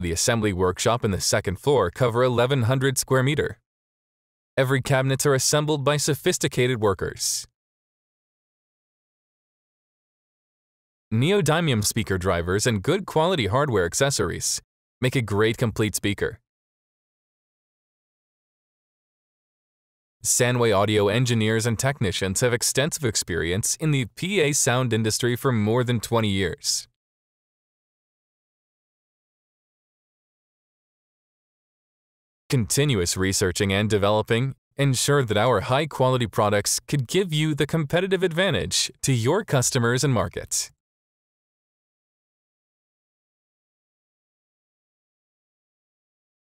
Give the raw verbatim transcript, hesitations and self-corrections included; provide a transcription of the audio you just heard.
The assembly workshop and the second floor cover eleven hundred square meter. Every cabinets are assembled by sophisticated workers. Neodymium speaker drivers and good quality hardware accessories make a great complete speaker. Sanway audio engineers and technicians have extensive experience in the P A sound industry for more than twenty years. Continuous researching and developing ensure that our high-quality products could give you the competitive advantage to your customers and markets.